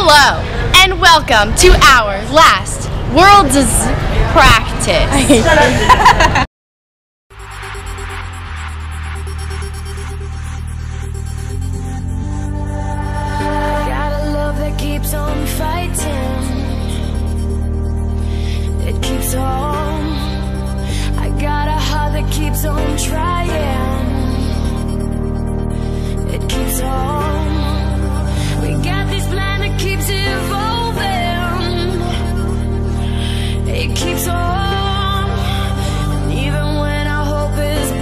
Hello, and welcome to our last World's Practice. Got a love that keeps on fighting. It keeps on. I got a heart that keeps on trying. It keeps on. We got this plan that keeps evolving. It keeps on. And even when our hope is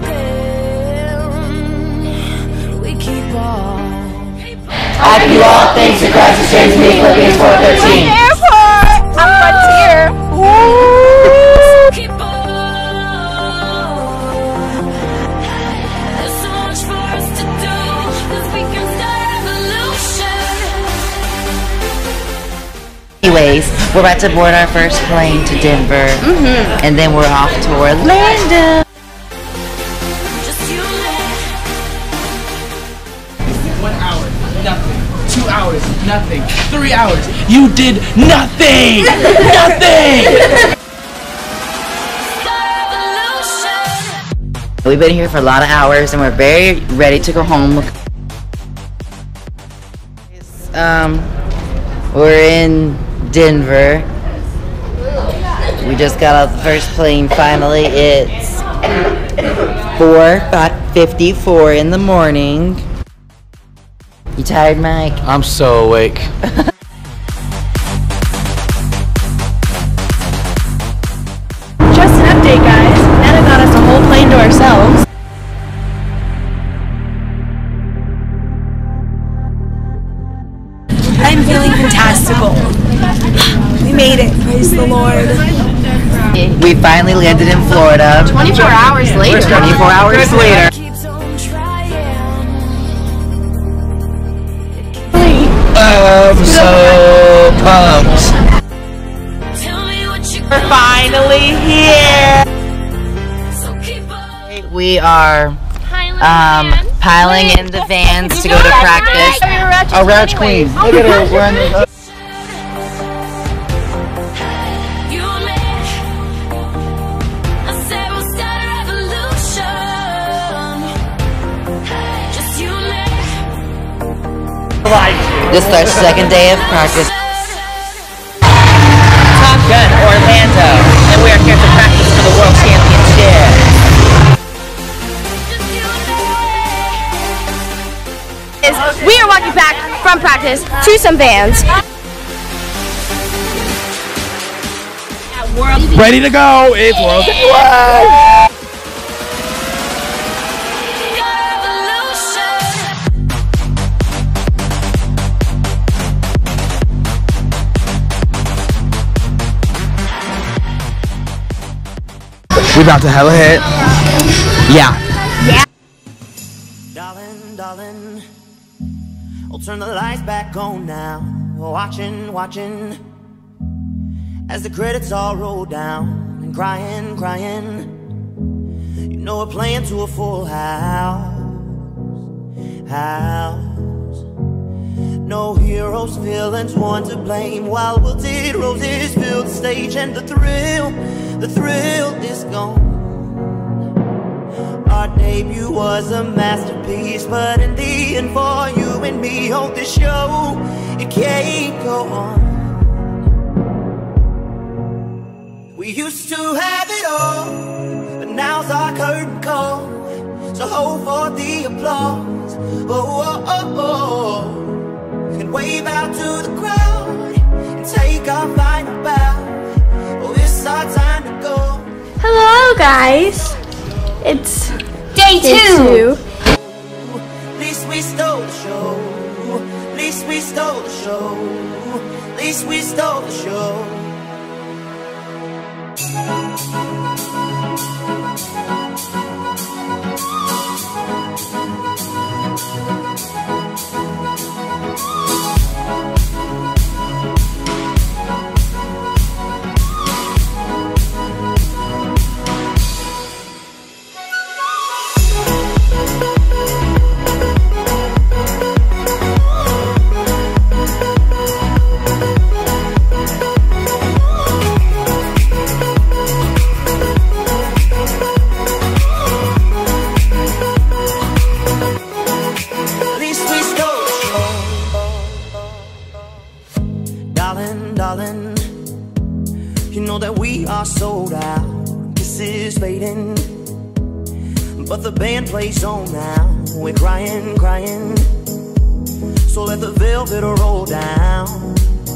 broken, we keep on. I can do all things to Christ who strengthens me. Philippians 4:13. Airport! I'm Frontier. Keep on. There's so much for us to do, 'cause we can start a revolution. Anyways, we're about to board our first plane to Denver, and then we're off to Orlando. Just you and me. 1 hour, nothing. 2 hours, nothing. 3 hours, you did nothing! Nothing! Start a revolution. We've been here for a lot of hours, and we're very ready to go home. We're in Denver. We just got off the first plane finally. It's 4:54 in the morning. You tired, Mike? I'm so awake. Just an update, guys. Nana got us a whole plane to ourselves. I'm feeling fantastical. We made it, praise the Lord. We finally landed in Florida. 24 hours later. 24 hours later. Keeps on trying. I'm so pumped. Tell me what you We're finally here. so keep on. We are piling in the vans to go to practice. A Ratch Queen. Look at her. We're on the You and me. I said we'll start a revolution. Just you and me. This is our second day of practice. Top Gun Orlando, and we are here to practice for the World Championship. Just you and me. We are walking back from practice to some vans. ready to go. It's World Anyway. We about to hella hit. Yeah. Darling, darling, I'll turn the lights back on now. Watching, watching, as the credits all roll down. And crying, crying, you know we're playing to a full house. No heroes, villains, one to blame. While wilted roses fill the stage, and the thrill is gone. Our debut was a masterpiece, but in the end, for you and me on this show, it can't go on. We used to have it all, but now's our curtain call. So hold for the applause, oh, oh, oh, oh. And wave out to the crowd and take our final bow. Oh, it's our time to go. Hello, guys. It's Day two. At least we stole the show. At least we stole the show. At least we stole the show. know that we are sold out. This is fading, but the band plays on now. We're crying, crying, so let the velvet roll down,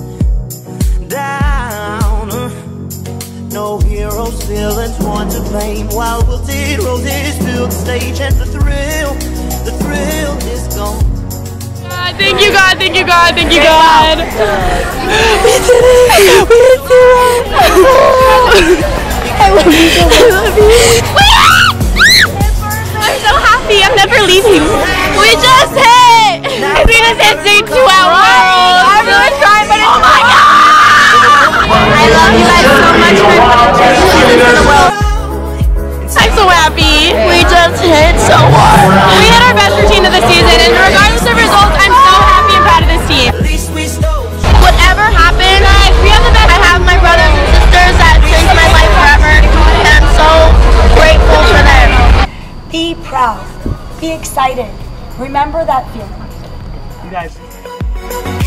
down. No heroes, villains, one to blame, while wilted roses fill the stage, and the thrill is gone. Thank you, God, thank you, God, thank you, God. We did it! We did it! I love you so much. I love you. I'm so happy, I'm never leaving. We just hit! We just hit stage 2 hours. Everyone's trying, but oh my God! I love you guys so much for putting Jesus in the world. I'm so happy. We just hit so hard. We hit our best routine of the season, and regardless of results, I'm so happy and proud of this team. Whatever happens, we have the best. I have my brothers and sisters that changed my life forever, and I'm so grateful for them. Be proud. Be excited. Remember that feeling. You guys.